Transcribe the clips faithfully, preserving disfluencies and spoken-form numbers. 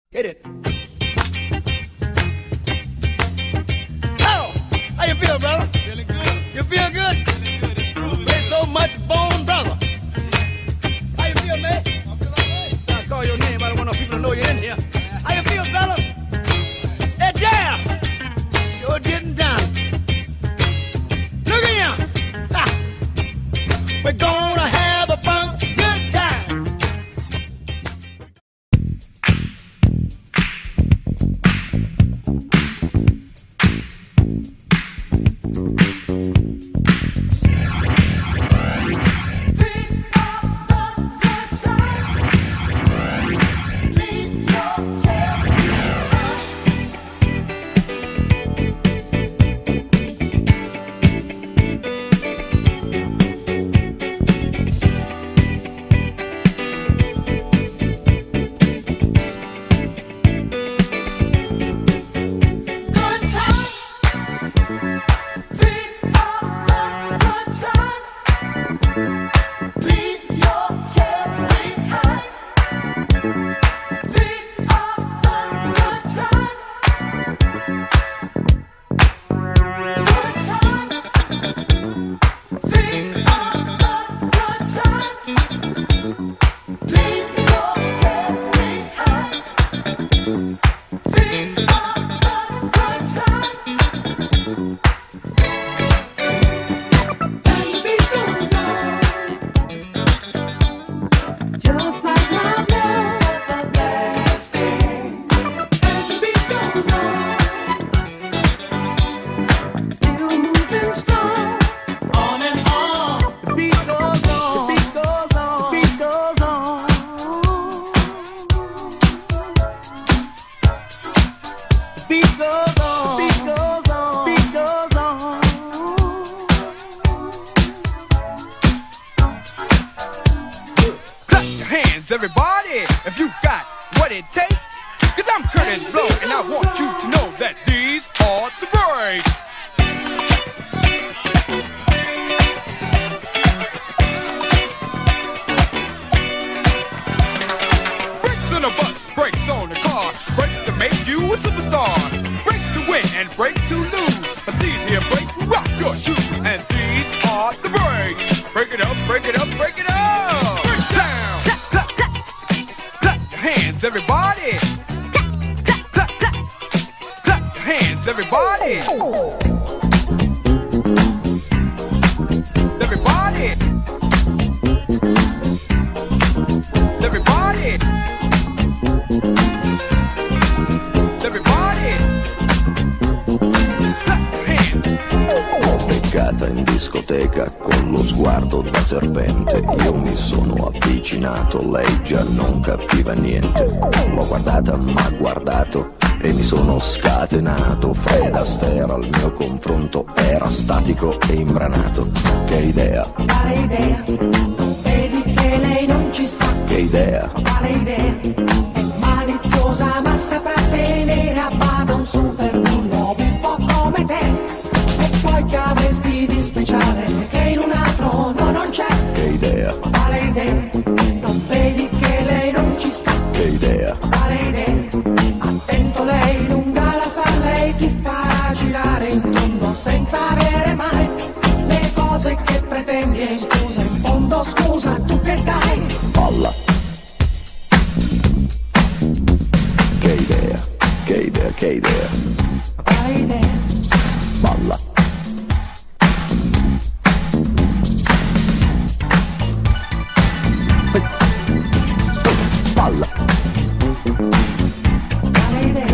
Hit it. Oh, how you feel, brother? Feeling good. You feel good? Feeling good. It's groovy. There's so much bone, brother. How you feel, man? I feel all right. I call your name. I don't want no people to know you're in here. How you feel, fella? That jam sure getting down. Look at him. Ha. We're gonna have a fun good time. Everybody, if you got what it takes, cause I'm Curtis Blow and I want you to know that these are the breaks. Brakes on a bus, brakes on a car, brakes to make you a superstar, brakes to win and brakes to lose, but these here brakes will rock your shoes, and these are the breaks. Break it up, break it up, break it up. Break down. Hands, everybody! Clap, clap, clap! Clap your hands, everybody! Everybody! Everybody! Everybody! Clap your hands! Beccata in discoteca con lo sguardo da serpente, io mi sono avvicinato, lei già non capiva niente. L'ho guardata, m'ha guardato e mi sono scatenato. Fred Astaire al mio confronto era statico e imbranato. Che idea? Quale idea? Non vedi che lei non ci sta? Che idea? Quale idea? È maliziosa ma saprà tenere a bada un super bullo buffo come te. E poi che avresti di speciale che in un altro no non c'è? Che idea? Quale idea? Non vedi che lei non ci sta? Che idea? Quale idea? Attento, lei lunga la sa, lei ti farà girare in tondo senza avere mai le cose che pretendi. E scusa, in fondo scusa, tu che dai? Palla. Che idea? Che idea? Che idea? Quale idea? Palla. Palla. Quale idea?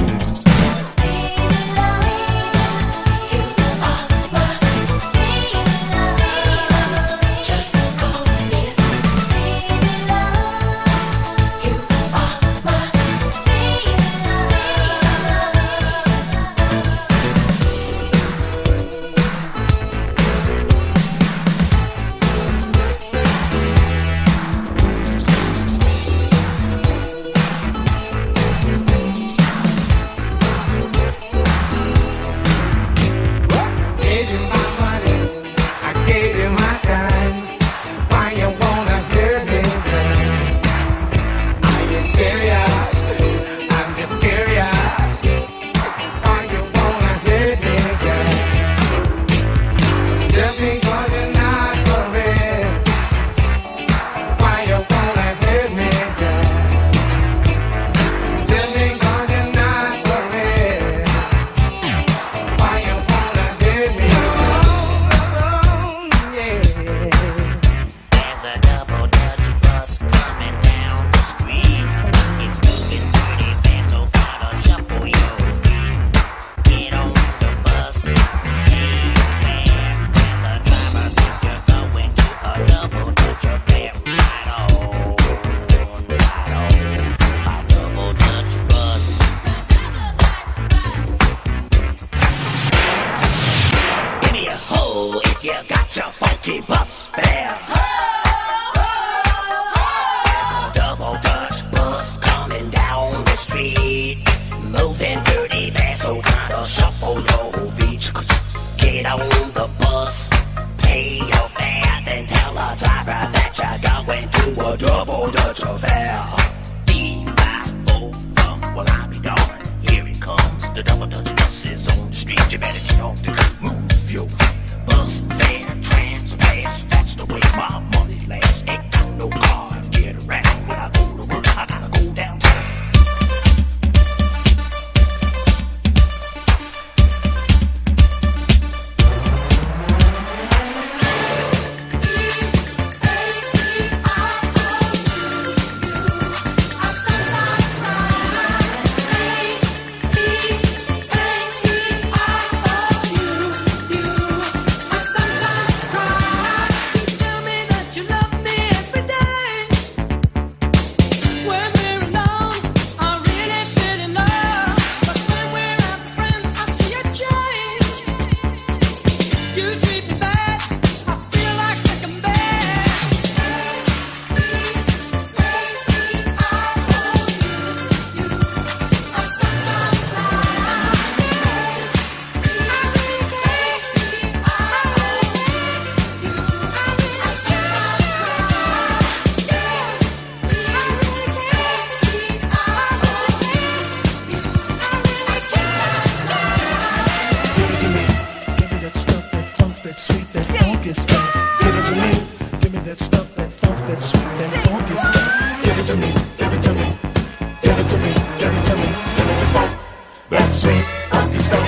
funky stuff. Give it to me, give me that stuff, that funk, that sweet, that funky stuff. Give it to me, give it to me, give it to me, give it to me, give me the funk, that sweet, funky stuff.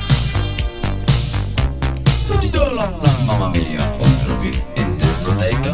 Mamma mia, un troppo in discoteca.